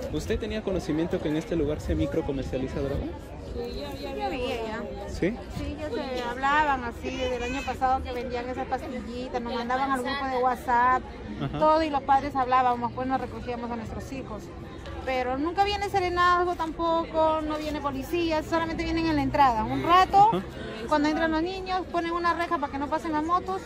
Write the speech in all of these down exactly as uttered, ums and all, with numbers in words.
¿Usted tenía conocimiento que en este lugar se micro comercializa droga? Sí, ya, ya, ya veía ya. ¿Sí? Sí, ya se hablaban así del año pasado que vendían esas pastillitas, nos mandaban al grupo de WhatsApp, Ajá. todo, y los padres hablábamos, pues nos recogíamos a nuestros hijos. Pero nunca viene serenazgo tampoco, no viene policía, solamente vienen en la entrada. Un rato, Ajá. cuando entran los niños, ponen una reja para que no pasen las motos,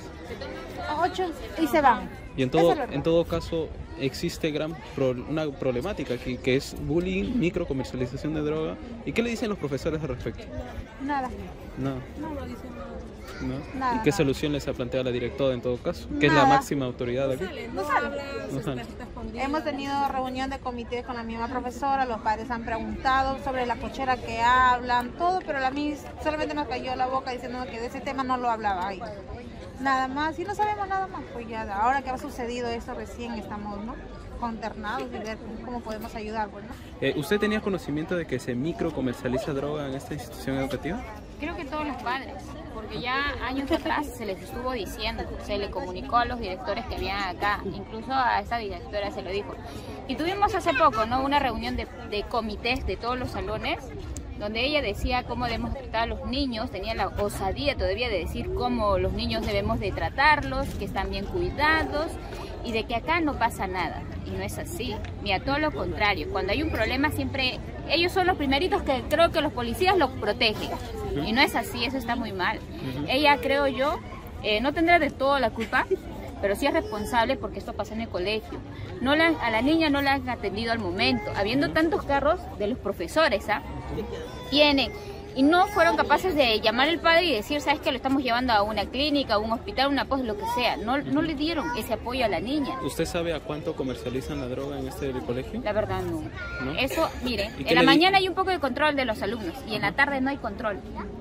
a ocho, y se van. Y en todo, Eso es lo en todo caso existe gran pro- una problemática aquí, que es bullying, micro comercialización de droga. ¿Y qué le dicen los profesores al respecto? Nada. No, No lo dicen nada. no. Nada, ¿Y qué nada. solución les ha planteado la directora en todo caso? Que es la Nada. máxima autoridad aquí. No sale. No sale. Hemos tenido reunión de comité con la misma profesora, los padres han preguntado sobre la cochera que hablan, todo, pero la mis solamente nos cayó la boca diciendo que de ese tema no lo hablaba ahí. Nada más, y no sabemos nada más, pues ya, ahora que ha sucedido esto recién estamos, ¿no?, consternados y ver cómo podemos ayudar, pues, ¿no? Eh, ¿Usted tenía conocimiento de que se micro comercializa droga en esta institución educativa? Creo que todos los padres, porque ya años atrás se les estuvo diciendo, se le comunicó a los directores que habían acá, incluso a esta directora se lo dijo. Y tuvimos hace poco, ¿no?, una reunión de, de comités de todos los salones, donde ella decía cómo debemos tratar a los niños, tenía la osadía todavía de decir cómo los niños debemos de tratarlos, que están bien cuidados y de que acá no pasa nada. Y no es así, mira, todo lo contrario. Cuando hay un problema siempre, ellos son los primeritos que creo que los policías los protegen. Y no es así, eso está muy mal. Ella, creo yo, eh, no tendrá de todo la culpa, pero sí es responsable porque esto pasa en el colegio. No la, a la niña no la han atendido al momento, habiendo tantos carros de los profesores, ¿ah? Tienen, y no fueron capaces de llamar al padre y decir, sabes que lo estamos llevando a una clínica, a un hospital, una post, lo que sea. No, no le dieron ese apoyo a la niña. ¿Usted sabe a cuánto comercializan la droga en este colegio? La verdad no. ¿No? Eso, mire, ¿Y qué en la le di- mañana hay un poco de control de los alumnos y en la tarde no hay control.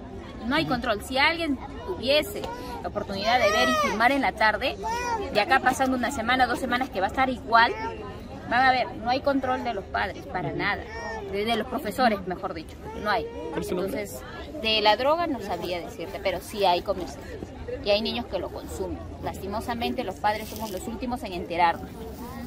No hay control. Si alguien tuviese la oportunidad de ver y filmar en la tarde, de acá pasando una semana, dos semanas que va a estar igual, van a ver, no hay control de los padres, para nada. De, de los profesores, mejor dicho, no hay. ¿Cuál es su nombre? Entonces, de la droga no sabría decirte, pero sí hay comercialización. Y hay niños que lo consumen. Lastimosamente los padres somos los últimos en enterarnos.